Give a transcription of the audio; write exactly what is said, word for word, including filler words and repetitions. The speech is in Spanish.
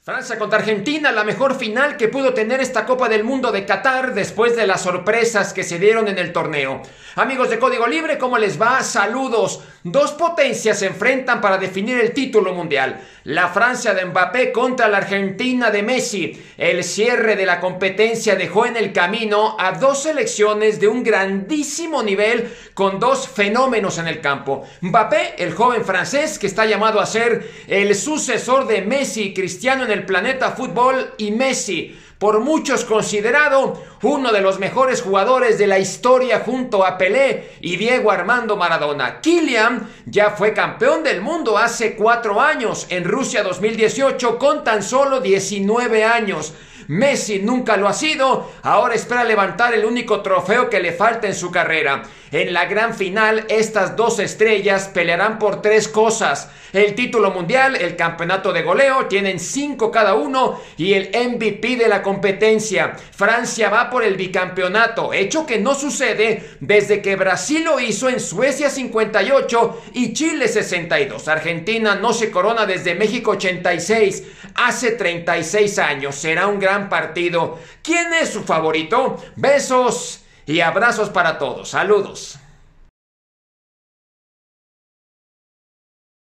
Francia contra Argentina, la mejor final que pudo tener esta Copa del Mundo de Qatar después de las sorpresas que se dieron en el torneo. Amigos de Código Libre, ¿cómo les va? Saludos. Dos potencias se enfrentan para definir el título mundial. La Francia de Mbappé contra la Argentina de Messi. El cierre de la competencia dejó en el camino a dos selecciones de un grandísimo nivel con dos fenómenos en el campo. Mbappé, el joven francés que está llamado a ser el sucesor de Messi y Cristiano en el planeta fútbol, y Messi, por muchos considerado uno de los mejores jugadores de la historia junto a Pelé y Diego Armando Maradona. Kylian ya fue campeón del mundo hace cuatro años en Rusia dos mil dieciocho con tan solo diecinueve años. Messi nunca lo ha sido, ahora espera levantar el único trofeo que le falta en su carrera. En la gran final, estas dos estrellas pelearán por tres cosas: el título mundial, el campeonato de goleo, tienen cinco cada uno, y el M V P de la competencia. Francia va por el bicampeonato, hecho que no sucede desde que Brasil lo hizo en Suecia cincuenta y ocho y Chile sesenta y dos. Argentina no se corona desde México ochenta y seis, hace treinta y seis años. Será un gran partido. ¿Quién es su favorito? Besos y abrazos para todos. Saludos.